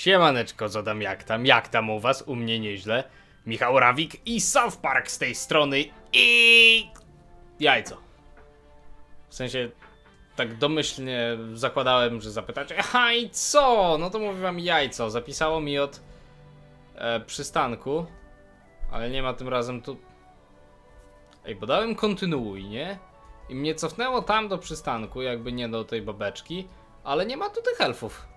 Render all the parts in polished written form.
Siemaneczko, co tam, jak tam u was? U mnie nieźle. Michał Rawik i South Park z tej strony i... jajco. W sensie, tak domyślnie zakładałem, że zapytacie, aha i co? No to mówię wam jajco. Zapisało mi od przystanku, ale nie ma tym razem tu... Ej, bo dałem kontynuuj, nie? I mnie cofnęło tam do przystanku, jakby nie do tej babeczki, ale nie ma tu tych elfów.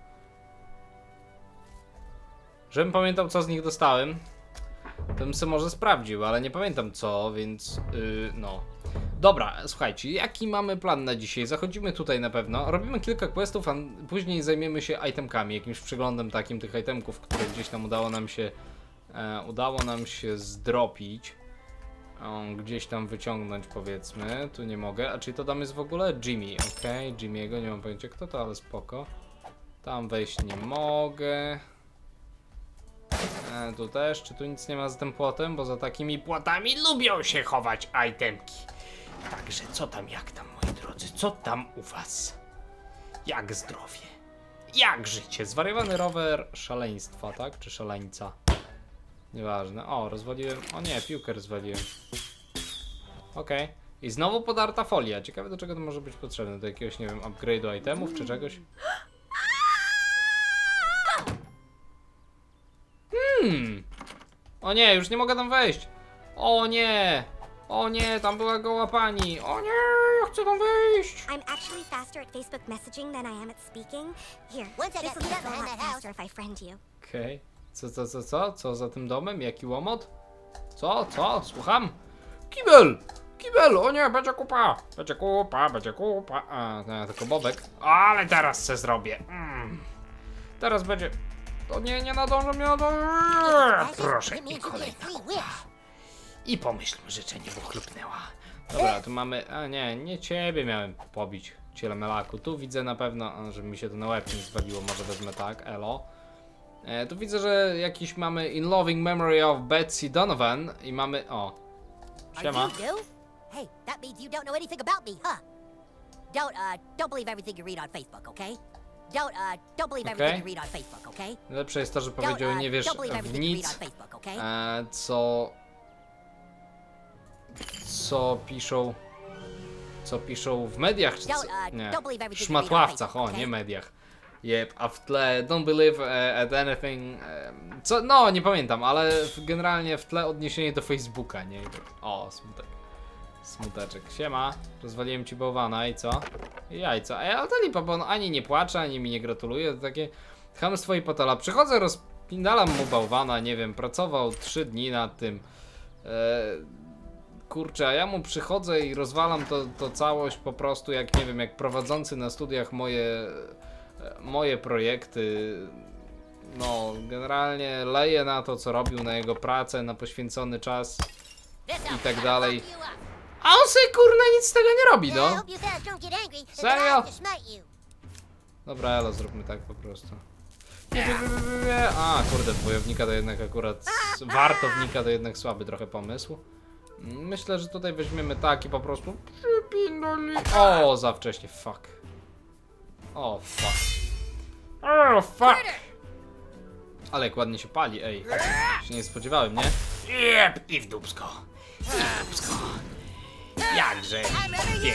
Żebym pamiętał, co z nich dostałem, to bym sobie może sprawdził, ale nie pamiętam co, więc no. Dobra, słuchajcie, jaki mamy plan na dzisiaj? Zachodzimy tutaj na pewno, robimy kilka questów, a później zajmiemy się itemkami, jakimś przeglądem takim tych itemków, które gdzieś tam udało nam się zdropić. Gdzieś tam wyciągnąć, powiedzmy. Tu nie mogę. A czy to tam jest w ogóle? Jimmy, okej, Jimmy'ego, nie mam pojęcia kto to, ale spoko. Tam wejść nie mogę. Tu też, czy tu nic nie ma za tym płotem? Bo za takimi płotami lubią się chować itemki. Także co tam, jak tam, moi drodzy? Co tam u was? Jak zdrowie? Jak życie? Zwariowany rower szaleństwa, tak? Czy szaleńca? Nieważne. O, rozwaliłem. O nie, piłkę rozwaliłem. Okej. I znowu podarta folia. Ciekawe, do czego to może być potrzebne. Do jakiegoś, nie wiem, upgrade'u itemów czy czegoś? O nie, już nie mogę tam wejść. O nie. O nie, tam była goła pani. O nie, ja chcę tam wejść. I'm actually faster at Facebook messaging than I am at speaking. Here, this will be a lot faster if I friend you. Okej. Co? Co za tym domem? Jaki łomot? Co? Słucham? Kibel! Kibel! O nie, będzie kupa! Będzie kupa! A, nie, tylko bobek. Ale teraz se zrobię. Teraz będzie... To nie nadążę, nie nadążę. Proszę, i kolejna kupa. I pomyślmy, życzenie, bo chlupnęła. Dobra, tu mamy... A nie ciebie miałem pobić, cielemelaku. Tu widzę na pewno, żeby mi się to na łeb nie zwaliło, może wezmę tak, elo. Tu widzę, że jakiś mamy In Loving Memory of Betsy Donovan i mamy... O. Siema. Hey, that means you don't know anything about me, huh? Don't believe everything you read on Facebook, okay? Don't believe everything you read on Facebook, okay? Lepsze jest to, że powiedział nie wiesz w nic, co piszą w mediach, czy co? Nie, w szmatławcach, o, nie mediach. Yep, a w tle don't believe at anything, co, no nie pamiętam, ale generalnie w tle odniesienie do Facebooka, nie? O, smuteczek, siema, rozwaliłem ci bałwana i co? I jajco, ale to lipa, bo on ani nie płacze, ani mi nie gratuluje, to takie chamstwo i potola. Przychodzę, rozpindalam mu bałwana, nie wiem, pracował 3 dni nad tym, kurczę, a ja mu przychodzę i rozwalam to całość po prostu jak, nie wiem, jak prowadzący na studiach moje projekty. No, generalnie leję na to, co robił, na jego pracę, na poświęcony czas i tak dalej. A on sobie, kurna, nic z tego nie robi, no. Serio? Dobra, elo, zróbmy tak po prostu. A, kurde, wojownika to jednak akurat... Wartownika to jednak słaby trochę pomysł. Myślę, że tutaj weźmiemy taki po prostu... O, za wcześnie, fuck. O, fuck. O, fuck. Ale jak ładnie się pali, ej. Się nie spodziewałem, nie? Jep, i w dupsko. Jakże pięknie.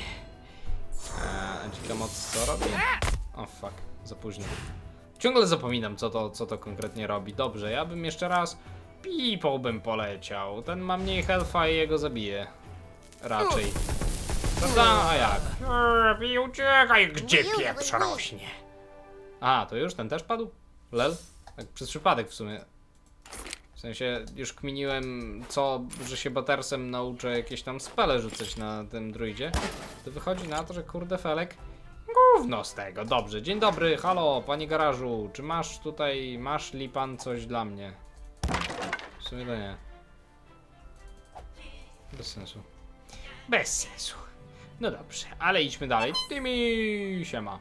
Dzika moc co robi? O, fuck, za późno. Ciągle zapominam, co to konkretnie robi. Dobrze, ja bym jeszcze raz Pipą bym poleciał. Ten ma mniej health'a i jego zabije. Raczej. Prawda? A jak? Uciekaj, gdzie pieprz rośnie? A, to już? Ten też padł? Lel? Tak przez przypadek w sumie. W sensie już kminiłem, że się Battersem nauczę jakieś tam spele rzucać na tym druidzie. To wychodzi na to, że kurde felek. Gówno z tego. Dobrze, dzień dobry, halo, panie garażu. Czy masz li pan coś dla mnie? W sumie to nie. Bez sensu. Bez sensu. No dobrze, ale idźmy dalej. Tymi, siema.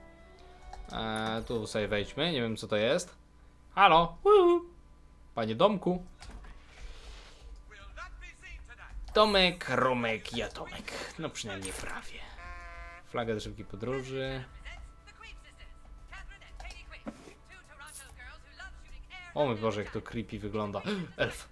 Tu sobie wejdźmy, nie wiem co to jest. Halo, panie domku. Domek, Romek, Jatomek. No przynajmniej prawie. Flaga do szybkiej podróży. O mój Boże, jak to creepy wygląda. Elf.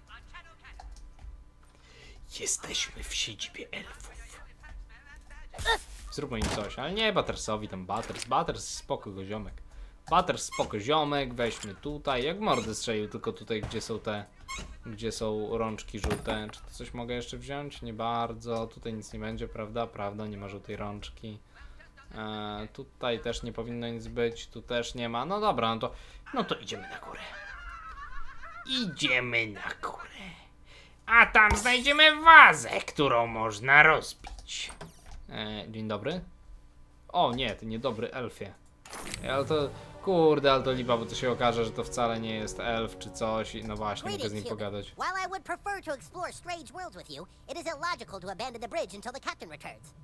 Jesteśmy w siedzibie elfów. Zróbmy im coś, ale nie Buttersowi, tam Butters spoko go ziomek. Butters spoko ziomek, weźmy tutaj, jak mordy strzelił, tylko tutaj gdzie są rączki żółte. Czy to coś mogę jeszcze wziąć? Nie bardzo, tutaj nic nie będzie, prawda? Prawda, nie ma żółtej rączki. Tutaj też nie powinno nic być, tu też nie ma, no dobra, no to idziemy na górę. Idziemy na górę. A tam znajdziemy wazę, którą można rozbić. Dzień dobry. O nie, ty niedobry elfie. Ale to, kurde, ale to lipa, bo to się okaże, że to wcale nie jest elf czy coś i no właśnie, mogę z nim pogadać. While I would prefer to explore strange worlds with you, it is illogical to abandon the bridge until the captain returns.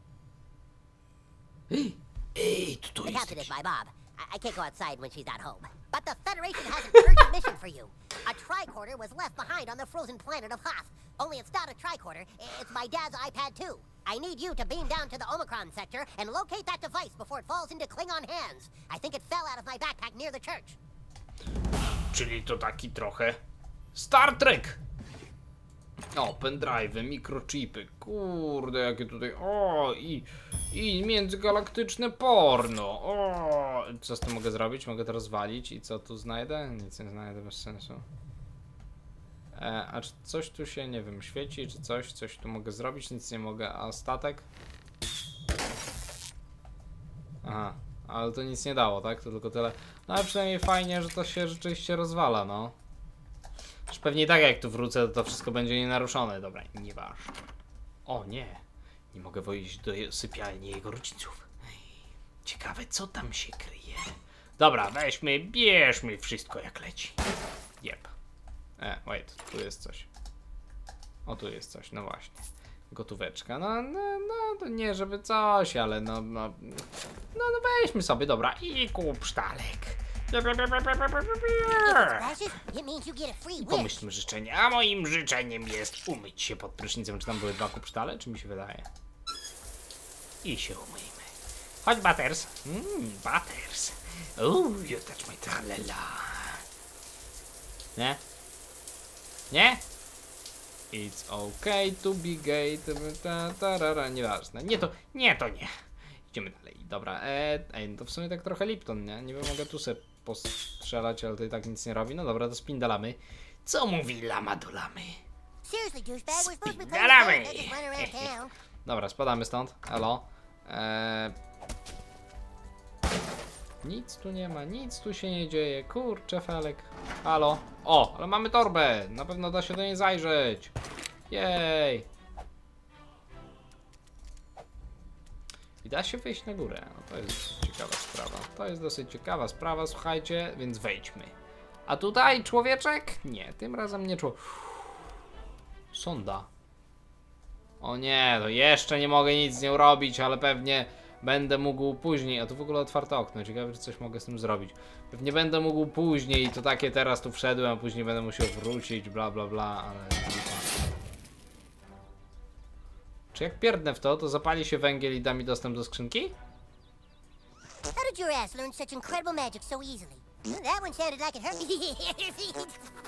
Ej, tu The jest captain is jakiś... my Bob. I can't go outside when she's not home. But the Federation has an urgent mission for you. A tricorder was left behind on the frozen planet of Hoth. Only it's not a tricorder, it's my dad's iPad 2. I need you to beam down to the Omicron sector and locate that device before it falls into Klingon hands. I think it fell out of my backpack near the church. Czyli to taki trochę Star Trek. O, pendrive'y, mikrochipy, kurde, jakie tutaj, o, i międzygalaktyczne porno, o, co z tym mogę zrobić? Mogę to rozwalić i co tu znajdę? Nic nie znajdę, bez sensu. A czy coś tu się, nie wiem, świeci, czy coś tu mogę zrobić? Nic nie mogę, a statek? Aha, ale to nic nie dało, tak? To tylko tyle. No ale przynajmniej fajnie, że to się rzeczywiście rozwala, no. Pewnie tak jak tu wrócę, to wszystko będzie nienaruszone. Dobra, nieważne. O nie, nie mogę wejść do sypialni jego rodziców. Ciekawe, co tam się kryje. Dobra, bierzmy wszystko jak leci. Jep. Wait, tu jest coś. O, tu jest coś, no właśnie. Gotóweczka, no, to nie żeby coś, ale no weźmy sobie, dobra, i kupsztalek. Pomyślmy życzenie, a moim życzeniem jest umyć się pod prysznicem. Czy tam były 2 kupsztale, czy mi się wydaje? I się umyjmy. Chodź, Butters. Butters. You touch my tralala. Nie? Nie? It's okay to be gay. Nieważne. Nie to nie. Idziemy dalej. Dobra, to w sumie tak trochę Lipton, nie? Nie wiem, mogę tu sobie postrzelać, ale to i tak nic nie robi. No dobra, to spindalamy. Co mówi lama do lamy? Spindalamy! Dobra, spadamy stąd. Elo. Nic tu nie ma, nic tu się nie dzieje. Kurczę, felek. Halo. O, ale mamy torbę. Na pewno da się do niej zajrzeć. Jej. I da się wejść na górę. No to jest ciekawa sprawa. To jest dosyć ciekawa sprawa, słuchajcie, więc wejdźmy. A tutaj człowieczek? Nie, tym razem nie człowiek. Sonda. O nie, to jeszcze nie mogę nic z nią robić, ale pewnie będę mógł później. A tu w ogóle otwarte okno. Ciekawe, czy coś mogę z tym zrobić. Pewnie będę mógł później. To takie teraz tu wszedłem, a później będę musiał wrócić, bla bla bla, ale... Czy jak pierdnę w to zapali się węgiel i da mi dostęp do skrzynki? How did your ass learn such incredible magic so easily? That one sounded like it hurt me.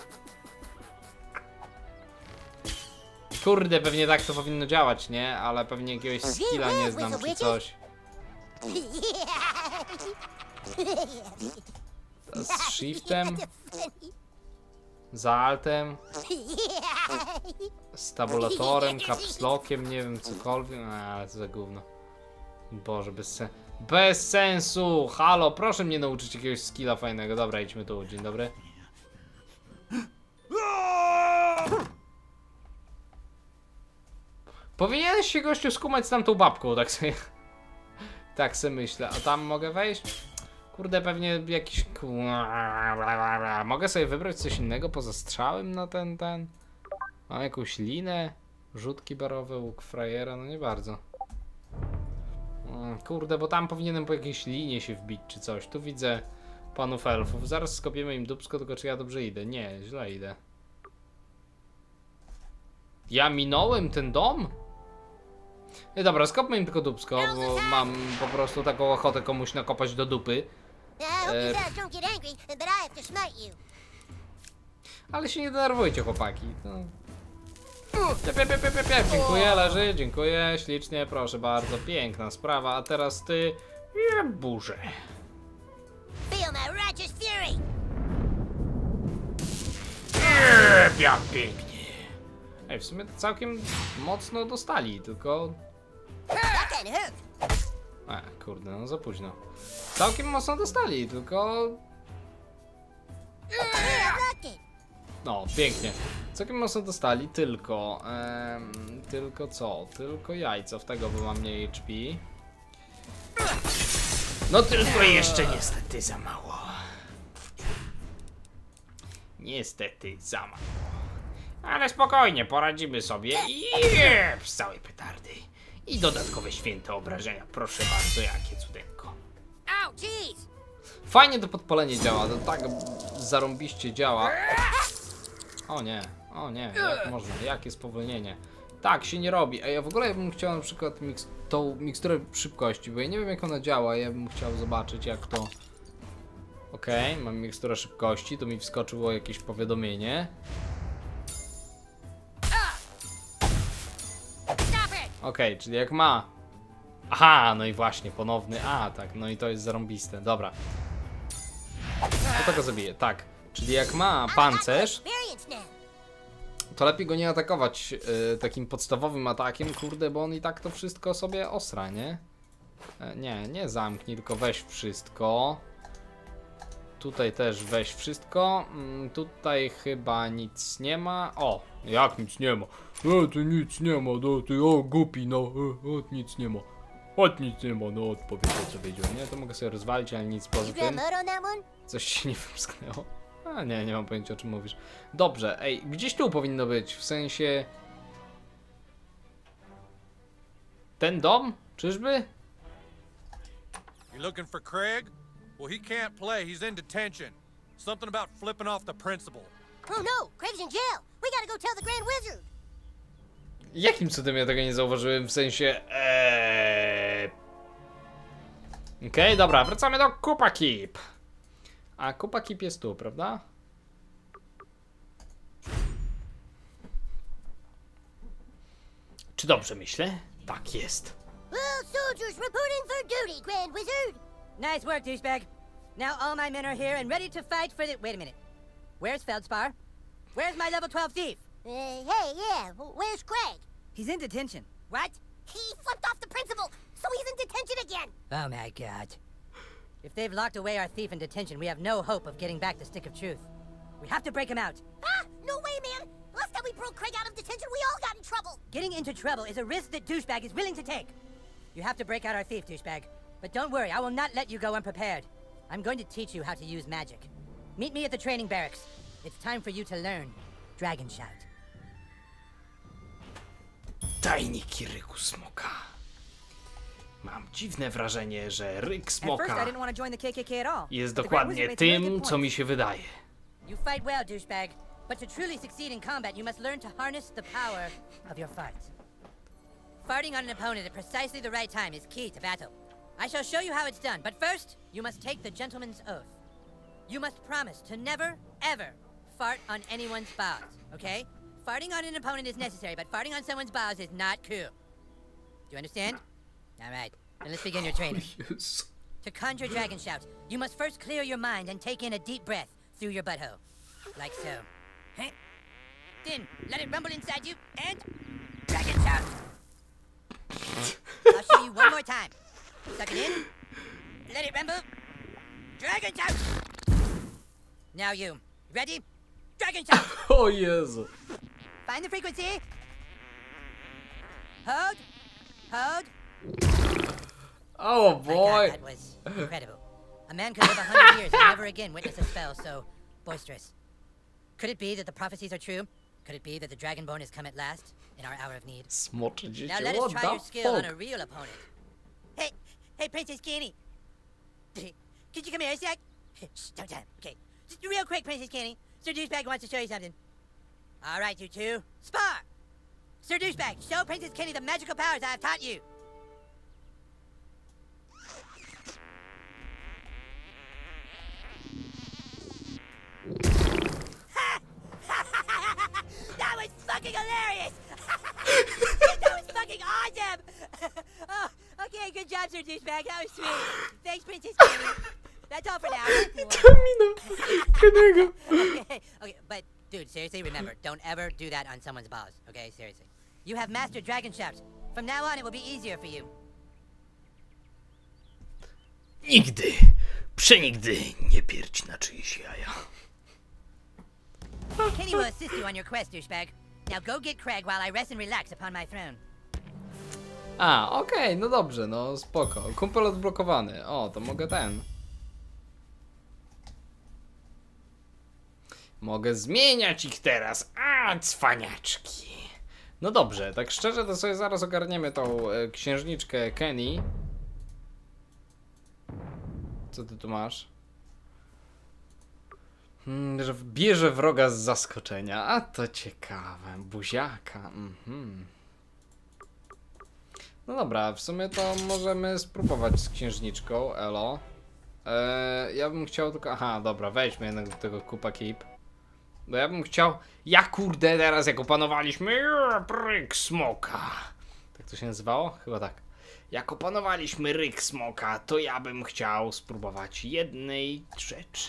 Kurde, pewnie tak to powinno działać, nie? Ale pewnie jakiegoś skilla nie znam czy coś. Z shiftem? Z altem? Z tabulatorem, capslockiem, nie wiem, cokolwiek. Ale co za gówno. Boże, bez sensu! Halo, proszę mnie nauczyć jakiegoś skilla fajnego. Dobra, idźmy tu, dzień dobry. Powinieneś się, gościu, skumać z tamtą babką, tak sobie myślę. A tam mogę wejść? Kurde, pewnie jakiś... Mogę sobie wybrać coś innego poza strzałem na ten... Mam jakąś linę? Rzutki barowe, łuk frajera? No nie bardzo. Kurde, bo tam powinienem po jakiejś linie się wbić czy coś. Tu widzę panów elfów. Zaraz skopiemy im dupsko, tylko czy ja dobrze idę? Nie, źle idę. Ja minąłem ten dom? Nie, dobra, skopmy im tylko dupsko, bo mam po prostu taką ochotę komuś nakopać do dupy. Ale się nie denerwujcie, chłopaki. No. Dziękuję, leży, dziękuję, ślicznie, proszę bardzo, piękna sprawa, a teraz ty... burzę. Feel my righteous fury! Jak pięknie. Ej, w sumie to całkiem mocno dostali, tylko... That can hurt! Kurde, no za późno. Całkiem mocno dostali, tylko... No, pięknie. Całkiem mocno dostali, tylko... tylko co? Tylko jajco, w tego bo mam mniej HP. No tylko jeszcze niestety za mało. Niestety za mało. Ale spokojnie, poradzimy sobie i z całej petardy. I dodatkowe święte obrażenia, proszę bardzo, jakie cudeńko. Ow, jeez! Fajnie to podpalenie działa, to tak zarąbiście działa. O nie, jak można, jakie spowolnienie. Tak się nie robi, a ja w ogóle bym chciał na przykład tą miksturę szybkości, bo ja nie wiem jak ona działa, ja bym chciał zobaczyć jak to... Okej, mam miksturę szybkości, to mi wskoczyło jakieś powiadomienie. Okej, czyli jak ma... Aha, no i właśnie, ponowny atak, no i to jest zarąbiste, dobra. To tego zabiję, tak. Czyli jak ma pancerz, to lepiej go nie atakować takim podstawowym atakiem, kurde, bo on i tak to wszystko sobie osra, nie? Nie zamknij, tylko weź wszystko. Tutaj też weź wszystko. Tutaj chyba nic nie ma. O, jak nic nie ma? Tu nic nie ma, no ty, o głupi, no, nic nie ma. Nic nie ma, no odpowiedź co wiedział, nie? To mogę sobie rozwalić, ale nic poza tym. Coś się nie wymsknęło. A nie mam pojęcia o czym mówisz. Dobrze, ej, gdzieś tu powinno być, w sensie... Ten dom? Czyżby? You looking for Craig? Well, he can't play. He's in detention. Something about flipping off the principal. Oh no, Craig's in jail. We gotta go tell the Grand Wizard. Jakim cudem ja tego nie zauważyłem, w sensie... Okej, dobra, wracamy do Kupa Keep. A Kupa Keep jest tu, prawda? Czy dobrze myślę? Tak jest. Well, soldiers reporting for duty, Grand Wizard. Nice work, douchebag. Now all my men are here and ready to fight for the... Wait a minute. Where's Feldspar? Where's my level 12 thief? Hey, yeah, where's Craig? He's in detention. What? He flipped off the principal, so he's in detention again. Oh my god. If they've locked away our thief in detention, we have no hope of getting back the Stick of Truth. We have to break him out. Ah, no way, man. Last time we broke Craig out of detention, we all got in trouble. Getting into trouble is a risk that douchebag is willing to take. You have to break out our thief, douchebag. But don't worry, I will not let you go unprepared. I'm going to teach you how to use magic. Meet me at the training barracks. It's time for you to learn Dragon Shout. Tajniki ryku smoka. Mam dziwne wrażenie, że ryk At first, I smoka didn't want to join the KKK at all. jest but the Grand dokładnie Wizard made some really tym, good co mi points. się wydaje. You fight well, douchebag. But to truly succeed in combat, you must learn to harness the power of your farts. Farting on an opponent at precisely the right time is key to battle. I shall show you how it's done, but first, you must take the gentleman's oath. You must promise to never, ever fart on anyone's balls, okay? Farting on an opponent is necessary, but farting on someone's balls is not cool. Do you understand? All right, then let's begin your training. Jezu. To conjure Dragon Shout, you must first clear your mind and take in a deep breath through your butthole. Like so. Huh? Then, let it rumble inside you, and... Dragon Shout! I'll show you one more time. Suck it in. Let it rumble. Dragon Shout! Now you. Ready? Dragon Shout! O Jezu. Find the frequency. Hold. Hold. Oh My boy. God, that was incredible. A man could live 100 years and never again witness a spell so boisterous. Could it be that the prophecies are true? Could it be that the Dragonborn has come at last in our hour of need? Smocze Now dziecię, let us what try your the skill on fuck? a real opponent. Hey, Princess Kenny. Could you come here a sec? Shh, don't tell him. Okay. Just real quick, Princess Kenny. Sir Douchebag wants to show you something. All right, you two. Spar! Sir Douchebag, show Princess Kenny the magical powers I have taught you. Ha! fucking hilarious! That was fucking awesome! Oh, okay, good job, Sir Douchebag. That was sweet. Thanks, Princess Kenny. That's all for now. Okay, but dude, seriously, remember, don't ever do that on someone's balls. Okay, seriously. You have mastered dragon shafts. From now on, it will be easier for you. Nigdy, przenigdy nie pierdź na czyjeś jaja. Kenny will assist you on your quest, douchebag. Now go get Craig while I rest and relax upon my throne. A, okej, no dobrze, no spoko. Kumpel odblokowany. O, to mogę ten. Mogę zmieniać ich teraz. A, cwaniaczki. No dobrze, tak szczerze to sobie zaraz ogarniemy tą księżniczkę Kenny. Co ty tu masz? Że bierze wroga z zaskoczenia. A to ciekawe. Buziaka. No dobra, w sumie to możemy spróbować z księżniczką. Elo. Ja bym chciał tylko... Aha, dobra, wejdźmy jednak do tego kupa keep. Bo ja bym chciał... Ja kurde, teraz jak opanowaliśmy... Ryk smoka. Tak to się nazywało? Chyba tak. Jak opanowaliśmy ryk smoka, to ja bym chciał spróbować jednej rzeczy.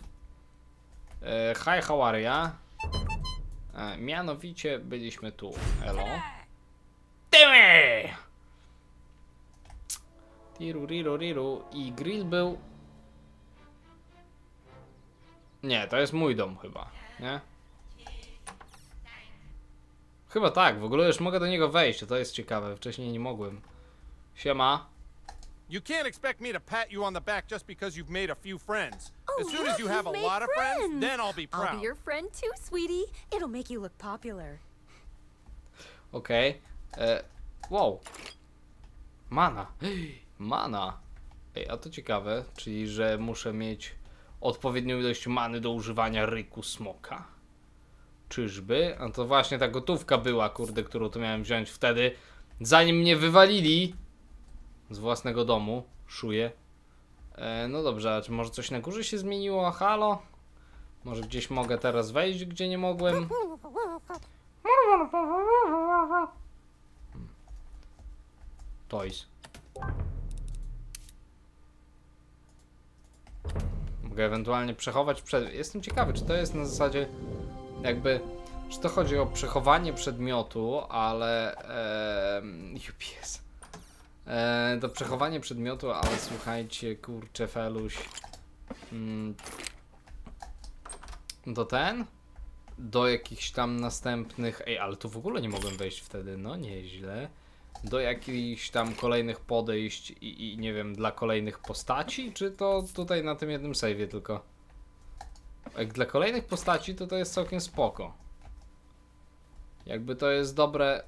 Hi, how are ya? Mianowicie byliśmy tu. Elo. Tymy! Tiru, riru, riru. I grill był... Nie, to jest mój dom chyba, nie? Chyba tak, w ogóle już mogę do niego wejść, to jest ciekawe, wcześniej nie mogłem. Siema. You can't expect me to pat you on the back just because you've made a few friends. Oh, As soon look, as you have a you've lot made of friends, friends. then I'll be proud. I'll be your friend too, sweetie. It'll make you look popular. Okej. Wow. Mana. Mana. Ej, a to ciekawe, czyli że muszę mieć odpowiednią ilość many do używania ryku smoka. Czyżby? A to właśnie ta gotówka była, kurde, którą tu miałem wziąć wtedy, zanim mnie wywalili z własnego domu. Szuję. No dobrze, a czy może coś na górze się zmieniło? Halo? Może gdzieś mogę teraz wejść, gdzie nie mogłem? Toys. Mogę ewentualnie przechować przed... Jestem ciekawy, czy to jest na zasadzie jakby... Czy to chodzi o przechowanie przedmiotu, ale... Jupies. To przechowanie przedmiotu, ale słuchajcie, kurczę, feluś. Do ten? Do jakichś tam następnych... Ej, ale tu w ogóle nie mogłem wejść wtedy, no nieźle. Do jakichś tam kolejnych podejść i nie wiem, dla kolejnych postaci? Czy to tutaj na tym jednym save'ie tylko? Jak dla kolejnych postaci, to jest całkiem spoko. Jakby to jest dobre...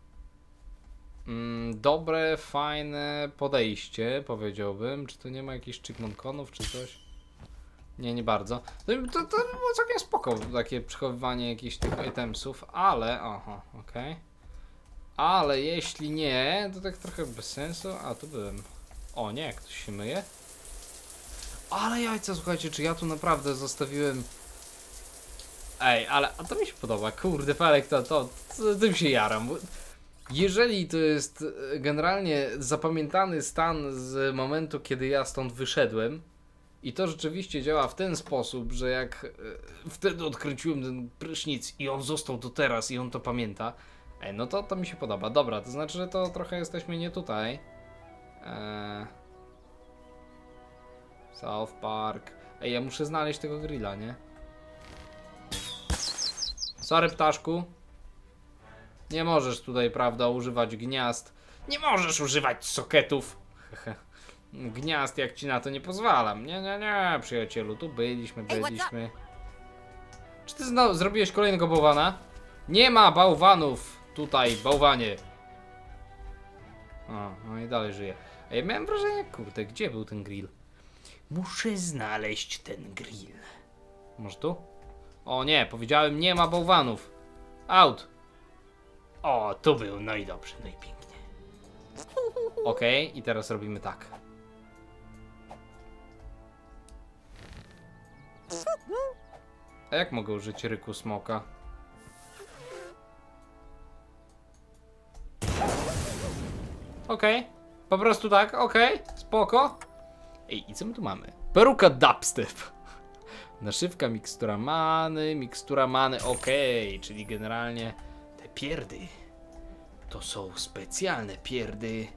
dobre, fajne podejście, powiedziałbym. Czy to nie ma jakichś chickmonconów, czy coś? Nie, nie bardzo. To było całkiem spoko, takie przechowywanie jakichś tych itemsów, ale... Aha, okej. Ale jeśli nie, to tak trochę bez sensu. A, tu byłem. O nie, ktoś się myje? Ale jajca, słuchajcie, czy ja tu naprawdę zostawiłem... Ej, ale a to mi się podoba, kurde, Felek, to tym się jaram. Jeżeli to jest generalnie zapamiętany stan z momentu, kiedy ja stąd wyszedłem i to rzeczywiście działa w ten sposób, że jak wtedy odkręciłem ten prysznic i on został do teraz i on to pamięta, ej, no to mi się podoba. Dobra, to znaczy, że to trochę jesteśmy nie tutaj. South Park. Ej, ja muszę znaleźć tego grilla, nie? Sorry, ptaszku. Nie możesz tutaj, prawda, używać gniazd. Nie możesz używać soketów. Gniazd, jak ci na to nie pozwalam. Nie, przyjacielu, tu byliśmy. Czy ty zrobiłeś kolejnego bałwana? Nie ma bałwanów tutaj, bałwanie. O, no i dalej żyje. A ja miałem wrażenie, kurde, gdzie był ten grill? Muszę znaleźć ten grill. Może tu? O nie, powiedziałem, nie ma bałwanów. Out. O, tu był, no i dobrze, no i pięknie. Okej, i teraz robimy tak. A jak mogę użyć ryku smoka? okej. Po prostu tak, okej, spoko. Ej, i co my tu mamy? Peruka dubstep. Naszywka, mikstura many, okej, czyli generalnie te pierdy to są specjalne pierdy,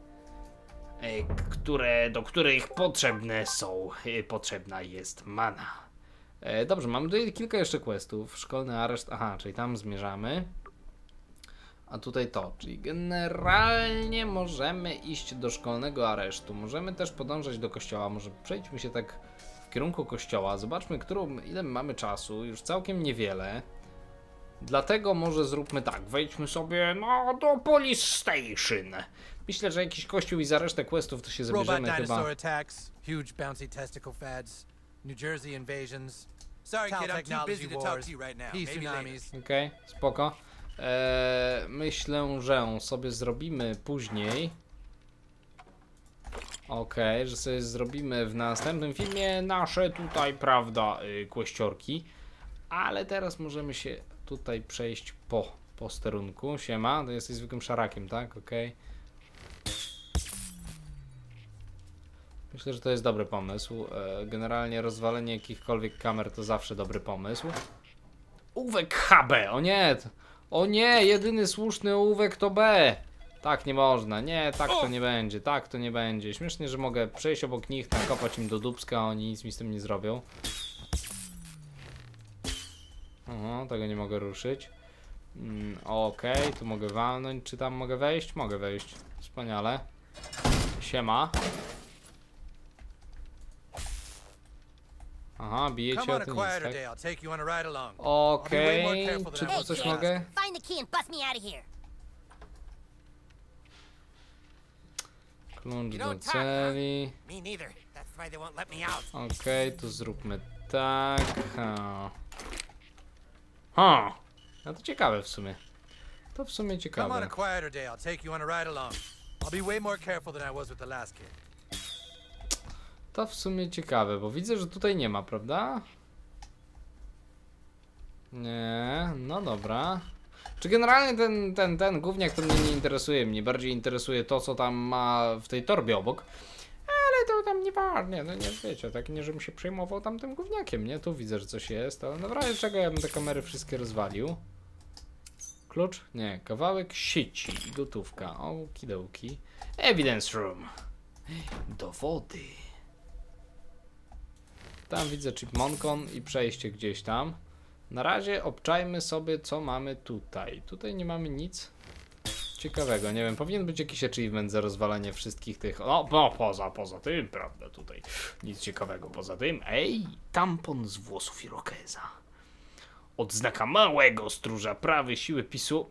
do których potrzebna jest mana. Dobrze, mamy tutaj kilka jeszcze questów. Szkolny areszt, aha, czyli tam zmierzamy. A tutaj to, czyli generalnie możemy iść do szkolnego aresztu. Możemy też podążać do kościoła. Może przejdźmy się tak w kierunku kościoła. Zobaczmy, ile mamy czasu. Już całkiem niewiele. Dlatego może zróbmy tak. Wejdźmy sobie do Police Station. Myślę, że jakiś kościół i za resztę questów to się zabierzemy chyba. Attacks, huge bouncy testicle fads, New Jersey invasions. Sorry, kid, I'm too busy to talk to you right now. Peace tsunamis. Okej, spoko. Myślę, że sobie zrobimy później. Okej, że sobie zrobimy w następnym filmie nasze tutaj, prawda, kłeściorki. Ale teraz możemy się tutaj przejść po posterunku. Siema, to jesteś zwykłym szarakiem, tak? Okej. Myślę, że to jest dobry pomysł. Generalnie rozwalenie jakichkolwiek kamer to zawsze dobry pomysł. Ołówek HB, o nie! O nie, jedyny słuszny ołówek to B. Tak nie można, nie, tak to nie będzie, tak to nie będzie. Śmiesznie, że mogę przejść obok nich, nakopać im do dupska, a oni nic mi z tym nie zrobią. Tego nie mogę ruszyć. Okej, tu mogę walnąć, czy tam mogę wejść? Mogę wejść, wspaniale. Siema. Aha, bijecie o to nic, tak? Okej, czy tu coś mogę? Find the key and bust me out of here. Klucz do celi. Me neither. That's why they won't let me out. Okej, to zróbmy tak. No to ciekawe w sumie. To w sumie Come on ciekawe. a quieter day. I'll take you on a ride along. I'll be way more careful than I was with the last kid. To w sumie ciekawe, bo widzę, że tutaj nie ma, prawda? Nie, no dobra. Czy generalnie ten gówniak to mnie nie interesuje. Mnie bardziej interesuje to, co tam ma w tej torbie obok. Ale to tam nieważne, no nie wiecie, tak nie, żebym się przejmował tam tym gówniakiem, nie? Tu widzę, że coś jest, ale w razie czego ja bym te kamery wszystkie rozwalił. Klucz? Nie, kawałek sieci i gotówka. Okidoki. Evidence room. Dowody. Tam widzę chipmonkon i przejście gdzieś tam. Na razie obczajmy sobie, co mamy tutaj. Tutaj nie mamy nic ciekawego. Nie wiem, powinien być jakiś achievement za rozwalanie wszystkich tych... No, poza tym, prawda, tutaj nic ciekawego poza tym. Ej, tampon z włosów Irokeza. Odznaka małego stróża prawy siły PiSu.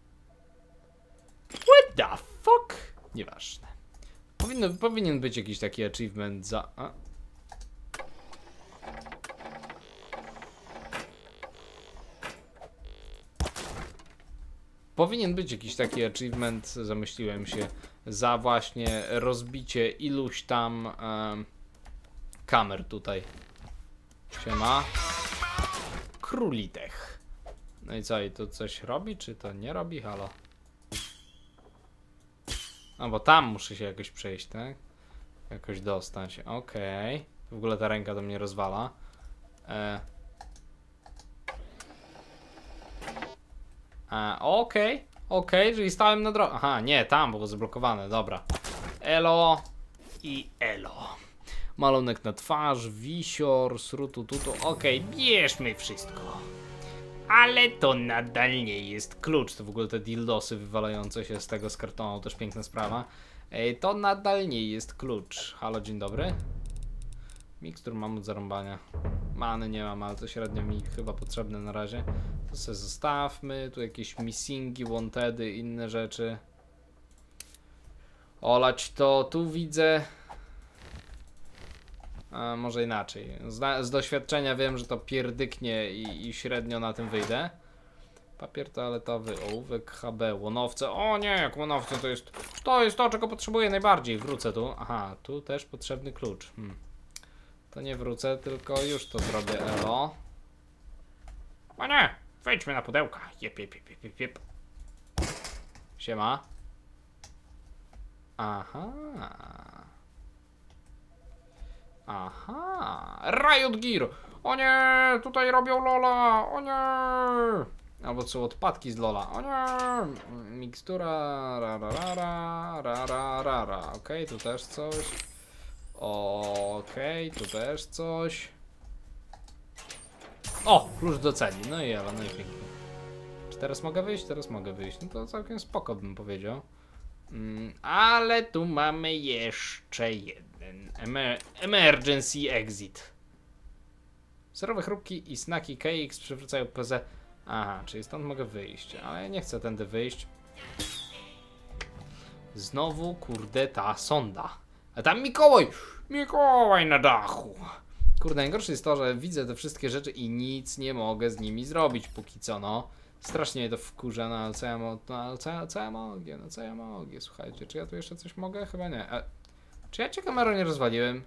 What the fuck? Nieważne. Powinien być jakiś taki achievement za... Powinien być jakiś taki achievement, zamyśliłem się, za właśnie rozbicie iluś tam kamer tutaj. Siema. Królitech. No i co, i to coś robi, czy to nie robi? Halo. A bo tam muszę się jakoś przejść, tak? Jakoś dostać, okej. W ogóle ta ręka do mnie rozwala. Okej, czyli stałem na drodze. Aha, nie, tam było zablokowane, dobra. Elo i elo. Malunek na twarz, wisior, srutututu. Okej, bierzmy wszystko. Ale to nadal nie jest klucz. To w ogóle te dildosy wywalające się z tego z kartonu, też piękna sprawa. To nadal nie jest klucz. Halo, dzień dobry. Mikstur mam od zarąbania. Many nie mam, ale to średnio mi chyba potrzebne na razie. To sobie zostawmy. Tu jakieś missingi, wantedy, inne rzeczy. Olać to tu widzę. A może inaczej. Z doświadczenia wiem, że to pierdyknie i średnio na tym wyjdę. Papier toaletowy, ołówek, HB, łonowce. O nie, jak łonowce to jest to, czego potrzebuję najbardziej. Wrócę tu. Aha, tu też potrzebny klucz. To nie wrócę, tylko już to zrobię, elo. O nie, wejdźmy na pudełka. Jep. Siema. Aha. Aha. Riot Gear. O nie, tutaj robią Lola. O nie. Albo co, odpadki z Lola. O nie. Mikstura. Ra. Okej, tu też coś. Okej, tu też coś. O, klucz do celi. No i elo, no i pięknie. Czy teraz mogę wyjść? Teraz mogę wyjść. No to całkiem spoko bym powiedział. Ale tu mamy jeszcze jeden. Emergency exit. Serowe chrupki i snaki KX przywracają PZ. Aha, czyli stąd mogę wyjść. Ale ja nie chcę tędy wyjść. Znowu, kurde, ta sonda. A tam Mikołaj! Mikołaj na dachu! Kurde, najgorsze jest to, że widzę te wszystkie rzeczy i nic nie mogę z nimi zrobić póki co, no. Strasznie mnie to wkurza, no ale co ja mogę, no co ja mogę, słuchajcie, czy ja tu jeszcze coś mogę? Chyba nie. Czy ja cię kamerą nie rozwaliłem?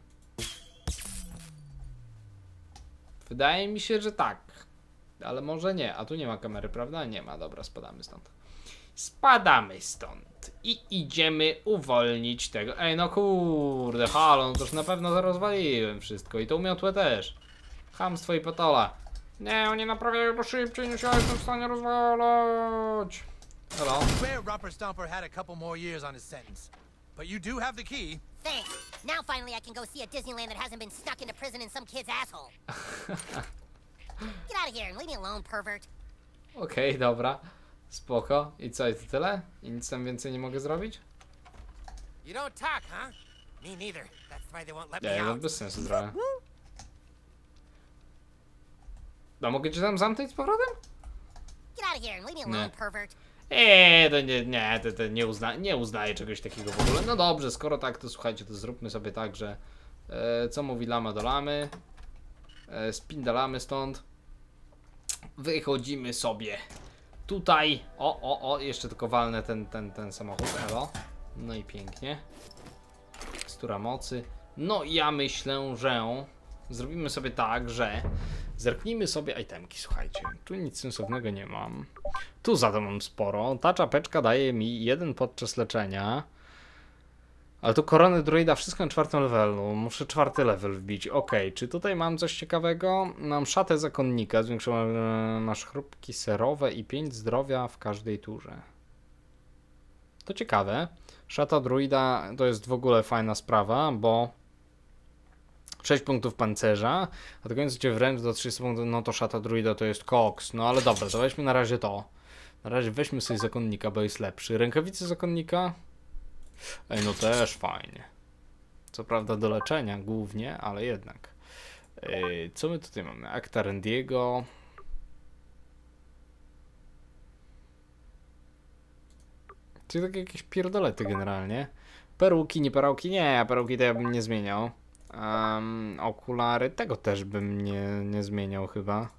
Wydaje mi się, że tak. Ale może nie, a tu nie ma kamery, prawda? Nie ma, dobra, spadamy stąd. Spadamy stąd i idziemy uwolnić tego. Ej, no kurde, halo, no toż na pewno to rozwaliłem wszystko i to umiotłe też. Chamstwo i patola. Nie, oni naprawiają to szybciej niż ja jestem w stanie rozwalać. Hello? Swear Rumper Stomper had a couple more years on his sentence. But you do have the key. Thanks. Now finally I can go see a Disneyland that hasn't been stuck into prison in some kid's asshole. Get out of here and leave me alone, pervert. Okej, dobra. Spoko. I co, i to tyle? I nic tam więcej nie mogę zrobić? You don't talk, huh? Me neither. That's why they won't let Nie, me no out. bez sensu trochę. A mogę cię tam zamknąć z powrotem? Get out of here and leave me alone, pervert. To nie uznaję czegoś takiego w ogóle. No dobrze, skoro tak, to słuchajcie, to zróbmy sobie tak, że co mówi lama do lamy, spindalamy stąd, wychodzimy sobie tutaj, jeszcze tylko walnę ten samochód, elo. No i pięknie, tekstura mocy. No i ja myślę, że zrobimy sobie tak, że zerknijmy sobie itemki, słuchajcie. Tu nic sensownego nie mam. Tu za to mam sporo. Ta czapeczka daje mi 1 podczas leczenia. Ale tu korony druida, wszystko na 4. levelu. Muszę 4. level wbić. Okej, czy tutaj mam coś ciekawego? Mam szatę zakonnika. Masz chrupki serowe i 5 zdrowia w każdej turze. To ciekawe. Szata druida to jest w ogóle fajna sprawa, bo 6 punktów pancerza, a końcu cię wręcz do 30 punktów, no to szata druida to jest koks. No ale dobra, to weźmy na razie to. Na razie weźmy sobie zakonnika, bo jest lepszy. Rękawice zakonnika? Ej, no też fajnie. Co prawda do leczenia głównie, ale jednak. Co my tutaj mamy? Akta Randiego. Czyli takie jakieś pierdolety generalnie. Peruki, nie peruki? Nie, peruki to ja bym nie zmieniał. Okulary, tego też bym nie zmieniał chyba.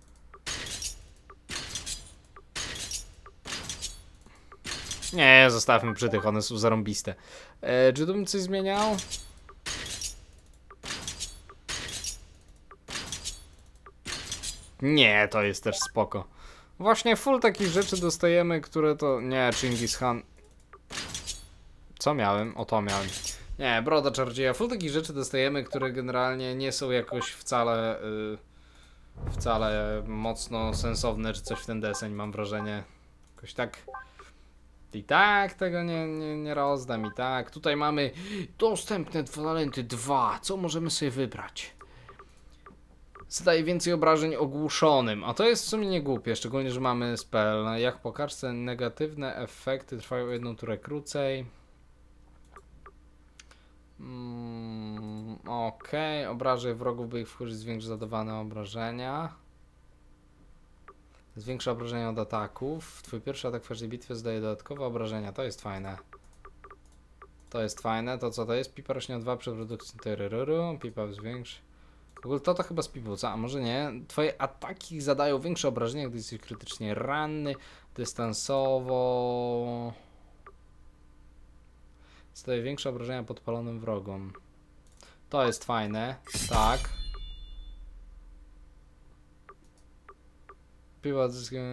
Nie, zostawmy przy tych, one są zarąbiste. Czy tu bym coś zmieniał? Nie, to jest też spoko. Właśnie full takich rzeczy dostajemy, które to... Nie, Chingis Khan. Co miałem? O, to miałem. Nie, broda czarodzieja. Full takich rzeczy dostajemy, które generalnie nie są jakoś wcale mocno sensowne, czy coś w ten deseń, mam wrażenie. Jakoś tak... I tak tego nie rozdam i tak. Tutaj mamy dostępne talenty 2. Co możemy sobie wybrać? Zadaje więcej obrażeń ogłuszonym. A to jest w sumie nie głupie, szczególnie, że mamy spell. Jak po kartce negatywne efekty trwają 1 turę krócej. Okej, obrażaj wrogów, by ich wkurzyć, zwiększy zadawane obrażenia. Zwiększa obrażenia od ataków. Twój pierwszy atak w każdej bitwie zdaje dodatkowe obrażenia. To jest fajne. To jest fajne. To co to jest? Pipa rośnie o 2 przy produkcji terroru. Pipa zwiększy. W ogóle to chyba z pipą, co? A może nie? Twoje ataki zadają większe obrażenia, gdy jesteś krytycznie ranny. Dystansowo. Zadaje większe obrażenia podpalonym wrogom. To jest fajne. Tak. Piwa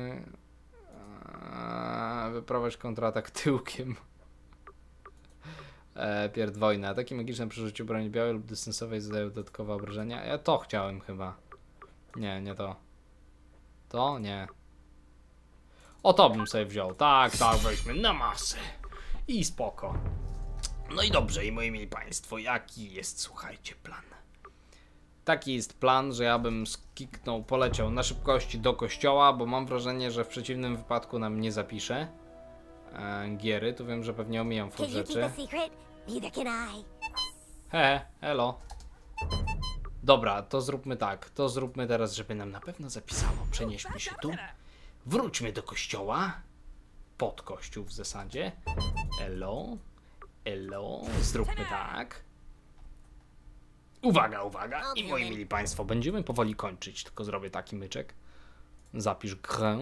wyprowadź kontratak tyłkiem. pierdwojne. Ataki magiczne przy użyciu broni białej lub dystansowej zadają dodatkowe obrażenia. Ja to chciałem chyba. Nie, nie to. To? Nie. O, to bym sobie wziął. Tak, weźmy na masę. I spoko. No i dobrze, i moi mili państwo, jaki jest, słuchajcie, plan? Taki jest plan, że ja bym skiknął, poleciał na szybkości do kościoła, bo mam wrażenie, że w przeciwnym wypadku nam nie zapisze giery. Tu wiem, że pewnie omijam full rzeczy. Elo. Dobra, to zróbmy tak. To zróbmy teraz, żeby nam na pewno zapisało. Przenieśmy się tu. Wróćmy do kościoła. Pod kościół w zasadzie. Elo. Elo. Zróbmy tak. Uwaga, uwaga. I moi mili państwo, będziemy powoli kończyć. Tylko zrobię taki myczek. Zapisz grę.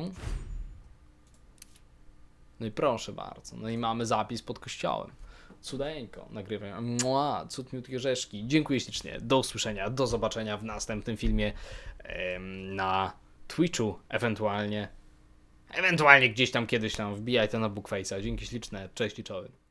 No i proszę bardzo. No i mamy zapis pod kościołem. Cudeńko. Nagrywam. Cud miód i orzeszki. Dziękuję ślicznie. Do usłyszenia. Do zobaczenia w następnym filmie na Twitchu ewentualnie. Ewentualnie gdzieś tam kiedyś tam wbijaj to na Bookface'a. Dzięki śliczne. Cześć i czołem.